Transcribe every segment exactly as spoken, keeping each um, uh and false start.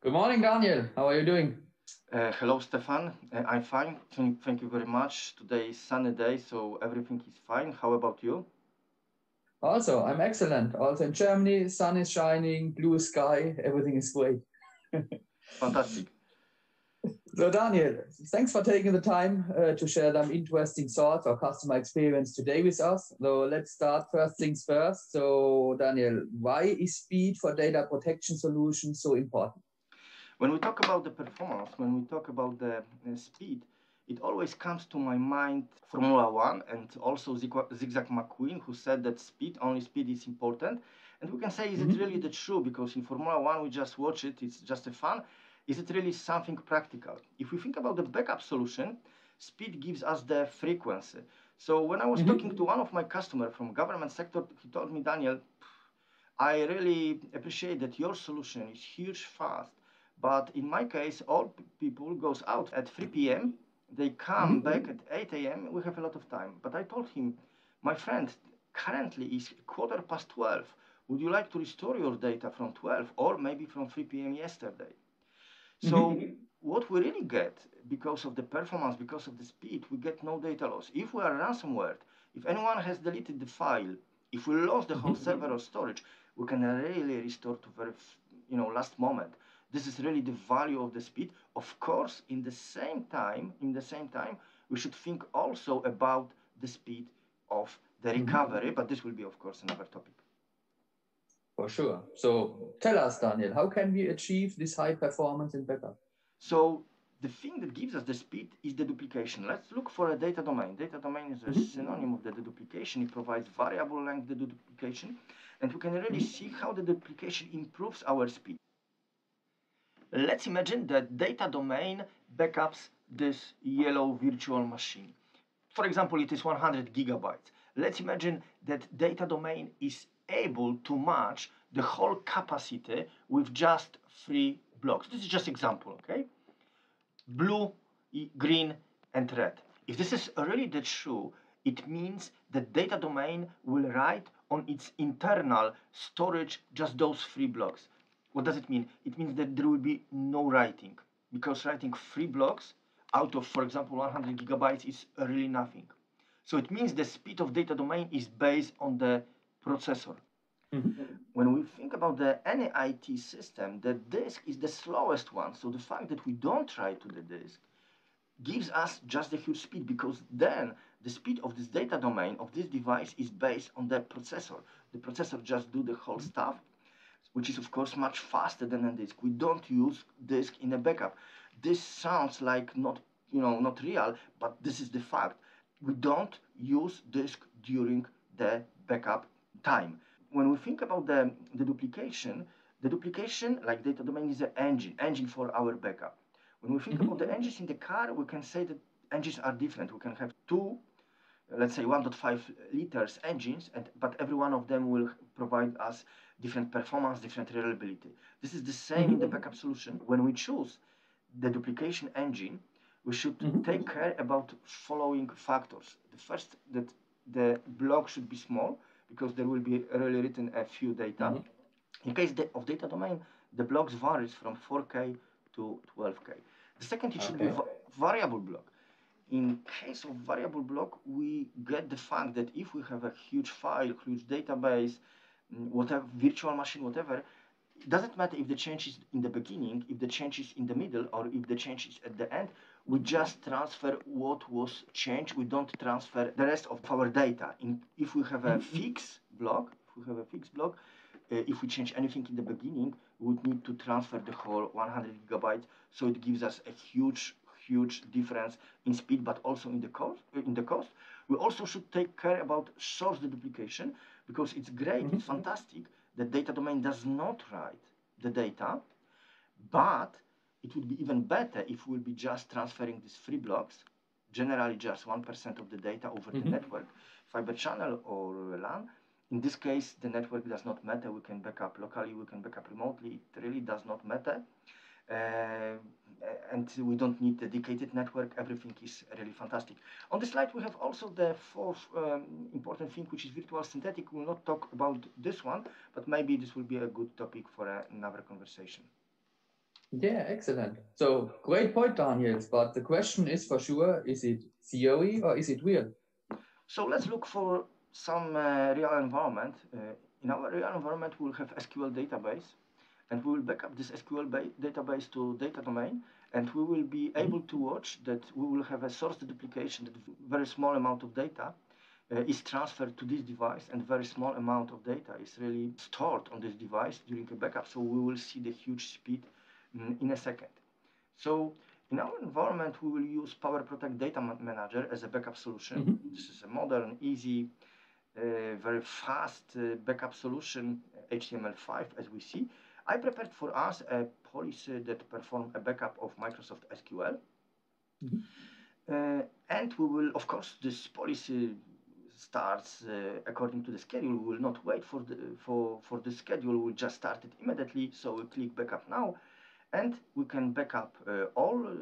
Good morning, Daniel. How are you doing? Uh, hello, Stefan. Uh, I'm fine. Thank, thank you very much. Today is sunny day, so everything is fine. How about you? Also, I'm excellent. Also in Germany, sun is shining, blue sky, everything is great. Fantastic. So, Daniel, thanks for taking the time uh, to share some interesting thoughts or customer experience today with us. So, let's start first things first. So, Daniel, why is speed for data protection solutions so important? When we talk about the performance, when we talk about the uh, speed, it always comes to my mind Formula One and also Zig- Zigzag McQueen, who said that speed, only speed is important. And we can say, is it Mhm. really the true? Because in Formula One, we just watch it, it's just a fun. Is it really something practical? If we think about the backup solution, speed gives us the frequency. So when I was talking Mhm. to one of my customers from government sector, he told me, Daniel, I really appreciate that your solution is huge fast, but in my case, all p- people goes out at three p m. They come Mhm. back at eight a m. We have a lot of time. But I told him, my friend, currently is quarter past twelve. Would you like to restore your data from twelve or maybe from three p m yesterday? So Mhm. what we really get because of the performance, because of the speed, we get no data loss. If we are ransomware, if anyone has deleted the file, if we lost the whole Mhm. server or storage, we can really restore to very, you know, last moment. This is really the value of the speed. Of course, in the same time, in the same time, we should think also about the speed of the Mhm. recovery, but this will be, of course, another topic. For sure. So, tell us, Daniel, how can we achieve this high performance in backup? So the thing that gives us the speed is the duplication. Let's look for a data domain. Data domain is a Mhm. synonym of the deduplication. It provides variable length deduplication, and we can really Mhm. see how the duplication improves our speed. Let's imagine that data domain backups this yellow virtual machine. For example, it is one hundred gigabytes. Let's imagine that data domain is able to match the whole capacity with just three blocks. This is just example, okay? Blue, green, and red. If this is really the true, it means the data domain will write on its internal storage just those three blocks. What does it mean? It means that there will be no writing, because writing three blocks out of, for example, one hundred gigabytes is really nothing. So it means the speed of data domain is based on the processor. Mhm. When we think about the any I T system, the disk is the slowest one. So the fact that we don't write to the disk gives us just a huge speed, because then the speed of this data domain of this device is based on the processor. The processor just do the whole stuff, which is of course much faster than a disk. We don't use disk in a backup. This sounds like not, you know, not real, but this is the fact. We don't use disk during the backup time. When we think about the, the duplication, the duplication, like data domain, is an engine, engine for our backup. When we think about the Mhm. engines in the car, we can say that engines are different. We can have two, let's say one point five liters engines, and but every one of them will provide us different performance, different reliability. This is the same in the Mhm. backup solution. When we choose the duplication engine, we should Mhm. take care about following factors. The first, that the block should be small, because there will be really written a few data. Mhm. In case of data domain, the blocks varies from four K to twelve K. The second, it should be Okay. va- variable block. In case of variable block, we get the fact that if we have a huge file, huge database, mm, whatever, virtual machine, whatever, it doesn't matter if the change is in the beginning, if the change is in the middle, or if the change is at the end. We just transfer what was changed. We don't transfer the rest of our data. In, if we have a Mhm. fixed block, if we have a fixed block, uh, if we change anything in the beginning, we would need to transfer the whole one hundred gigabytes. So it gives us a huge, huge difference in speed, but also in the cost. Uh, in the cost, we also should take care about source deduplication, because it's great, it's Mhm. fantastic that data domain does not write the data, but it would be even better if we'll be just transferring these three blocks, generally just one percent of the data over the Mhm. network, fiber channel or LAN. In this case, the network does not matter. We can back up locally, we can back up remotely. It really does not matter. Uh, and we don't need dedicated network. Everything is really fantastic. On the slide, we have also the fourth um, important thing, which is virtual synthetic. We will not talk about this one, but maybe this will be a good topic for another conversation. Yeah, excellent. So great point, Daniel. But the question is for sure, is it theory or is it real? So let's look for some uh, real environment. Uh, in our real environment, we'll have S Q L database, and we will back up this S Q L database to data domain, and we will be able to watch that we will have a source duplication, that very small amount of data uh, is transferred to this device, and very small amount of data is really stored on this device during a backup. So we will see the huge speed mm, in a second. So in our environment, we will use PowerProtect Data Manager as a backup solution. Mm-hmm. This is a modern, easy, uh, very fast uh, backup solution, H T M L five, as we see. I prepared for us a policy that performs a backup of Microsoft S Q L. Mm-hmm. uh, and we will, of course, this policy starts uh, according to the schedule. We will not wait for the for for the schedule. We'll just start it immediately. So we click backup now, and we can backup uh, all uh,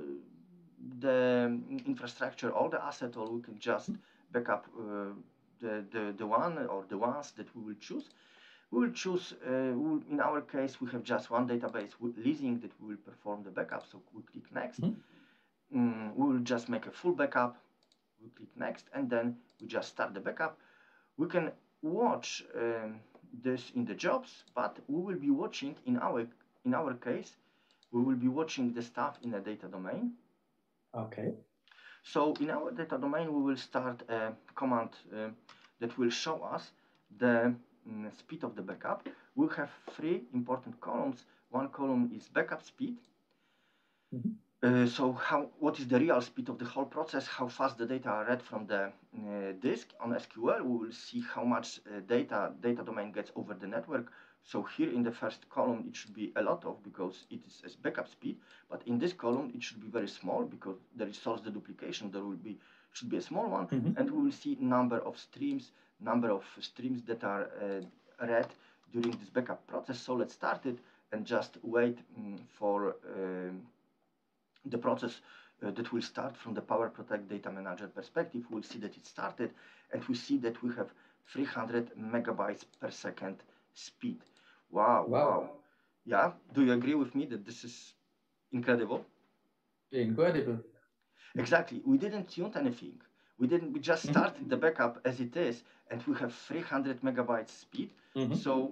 the infrastructure, all the asset, or we can just backup uh, the, the the one or the ones that we will choose. We will choose. Uh, we'll, in our case, we have just one database with leasing that we will perform the backup. So we click next. Mm-hmm. Mm, we will just make a full backup. We click next, and then we just start the backup. We can watch um, this in the jobs, but we will be watching in our in our case, we will be watching the stuff in a data domain. Okay. So in our data domain, we will start a command uh, that will show us the um, speed of the backup. We'll have three important columns. One column is backup speed. Mm-hmm. Uh, so how, what is the real speed of the whole process, how fast the data are read from the uh, disk on S Q L. We will see how much uh, data data domain gets over the network. So here in the first column, it should be a lot of, because it is as backup speed, but in this column, it should be very small because there is source deduplication. There will be, should be a small one, mm-hmm. and we will see number of streams, number of streams that are uh, read during this backup process. So let's start it and just wait um, for um, the process uh, that will start from the PowerProtect Data Manager perspective. We'll see that it started, and we see that we have three hundred megabytes per second speed. Wow, wow, wow. Yeah, do you agree with me that this is incredible? Incredible. Exactly. We didn't tune anything. We didn't. We just started mm-hmm. the backup as it is, and we have three hundred megabytes speed. Mm-hmm. So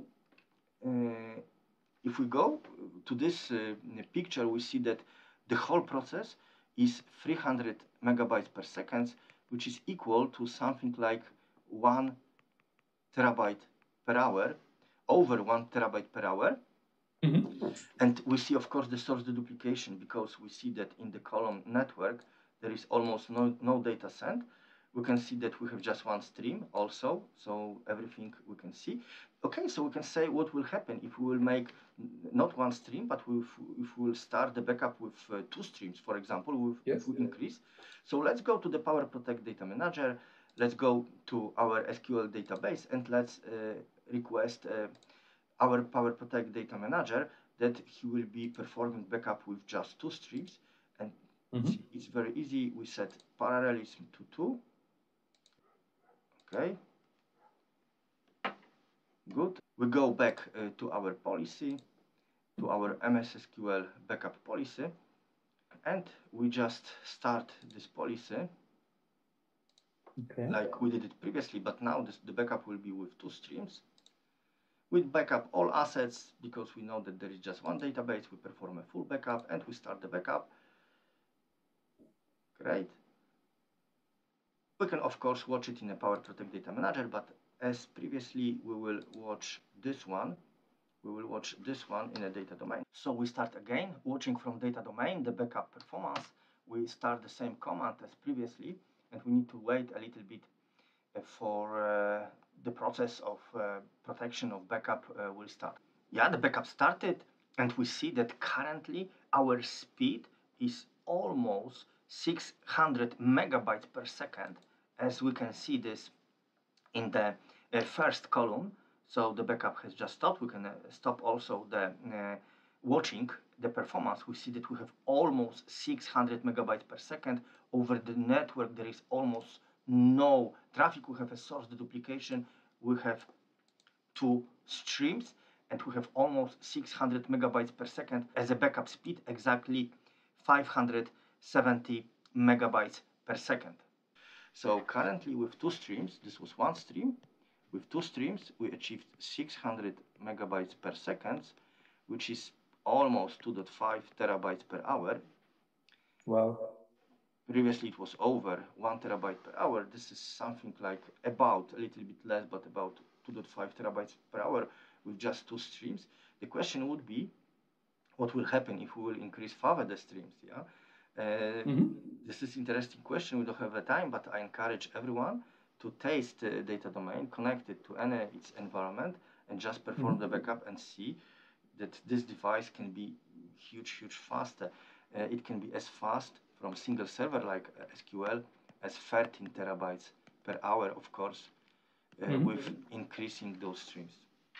uh, if we go to this uh, picture, we see that the whole process is three hundred megabytes per second, which is equal to something like one terabyte per hour, over one terabyte per hour. Mm-hmm. And we see, of course, the source deduplication, because we see that in the column network, there is almost no, no data sent. We can see that we have just one stream also, so everything we can see. Okay, so we can say what will happen if we will make not one stream, but if, if we will start the backup with uh, two streams, for example, with, yes. if we increase. So let's go to the PowerProtect Data Manager. Let's go to our S Q L database, and let's uh, request uh, our PowerProtect Data Manager that he will be performing backup with just two streams. And mm-hmm. it's, it's very easy. We set parallelism to two. Okay. Good. We go back uh, to our policy, to our M S S Q L backup policy, and we just start this policy. Okay. Like we did it previously, but now this, the backup will be with two streams. We backup all assets because we know that there is just one database. We perform a full backup and we start the backup. Great. We can, of course, watch it in a PowerProtect Data Manager, but as previously, we will watch this one. We will watch this one in a data domain. So we start again, watching from data domain, the backup performance. We start the same command as previously, and we need to wait a little bit uh, for uh, the process of uh, protection of backup uh, will start. Yeah, the backup started, and we see that currently our speed is almost six hundred megabytes per second, as we can see this in the uh, first column. So the backup has just stopped. We can uh, stop also the uh, watching the performance. We see that we have almost six hundred megabytes per second. Over the network, there is almost no traffic. We have a source deduplication. We have two streams, and we have almost six hundred megabytes per second as a backup speed, exactly five hundred seventy megabytes per second. So currently with two streams, this was one stream, with two streams we achieved six hundred megabytes per second, which is almost two point five terabytes per hour. Wow. Previously it was over one terabyte per hour. This is something like about a little bit less, but about two point five terabytes per hour with just two streams. The question would be, what will happen if we will increase further the streams? Yeah, uh, mm-hmm. This is interesting question. We don't have the time, but I encourage everyone to taste uh, data domain, connect it to any its environment, and just perform mm-hmm. the backup and see that this device can be huge, huge faster. Uh, it can be as fast from a single server like uh, S Q L as thirteen terabytes per hour, of course, uh, mm-hmm. with increasing those streams.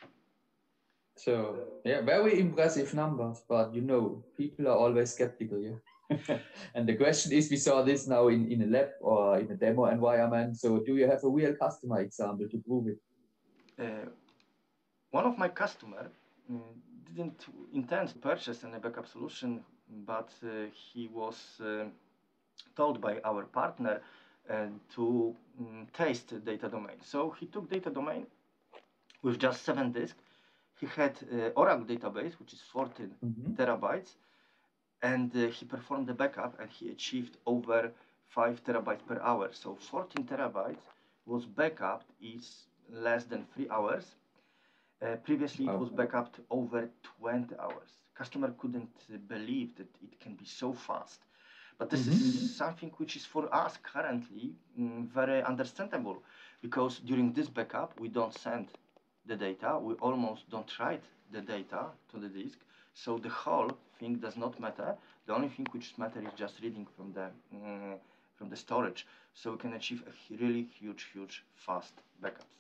So, yeah, very impressive numbers, but you know, people are always skeptical, yeah. And the question is, we saw this now in, in a lab or in a demo environment. So do you have a real customer example to prove it? Uh, one of my customers uh, didn't intend to purchase any backup solution, but uh, he was uh, told by our partner uh, to um, taste data domain. So he took data domain with just seven disks. He had uh, Oracle database, which is fourteen mm-hmm. terabytes, and uh, he performed the backup and he achieved over five terabytes per hour. So fourteen terabytes was backup is less than three hours. Uh, previously wow. It was backupped over twenty hours. Customer couldn't uh, believe that it can be so fast. But this mm-hmm. is something which is for us currently mm, very understandable, because during this backup we don't send the data, we almost don't write the data to the disk, so the whole thing does not matter. The only thing which matters is just reading from the mm, from the storage, so we can achieve a really huge, huge fast backups.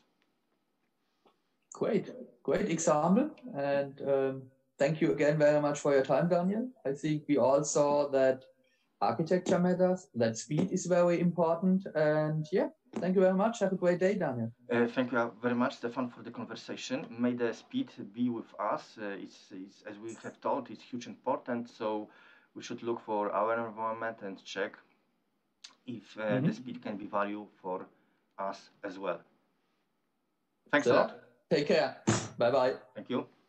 Great, great example, and um, thank you again very much for your time, Daniel. I think we all saw that architecture matters, that speed is very important, and yeah, thank you very much. Have a great day, Daniel. Uh, thank you very much, Stefan, for the conversation. May the speed be with us. Uh, it's, it's, as we have told, it's huge important, so we should look for our environment and check if uh, mm-hmm. the speed can be value for us as well. Thanks so, a lot. Take care. Bye-bye. Thank you.